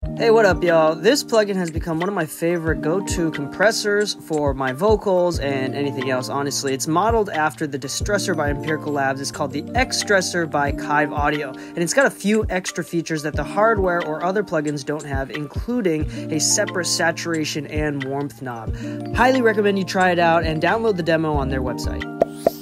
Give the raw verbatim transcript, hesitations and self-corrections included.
Hey, what up, y'all? This plugin has become one of my favorite go-to compressors for my vocals and anything else, honestly. It's modeled after the Distressor by Empirical Labs. It's called the X-Stressor by Kive Audio, and it's got a few extra features that the hardware or other plugins don't have, including a separate saturation and warmth knob. Highly recommend you try it out and download the demo on their website.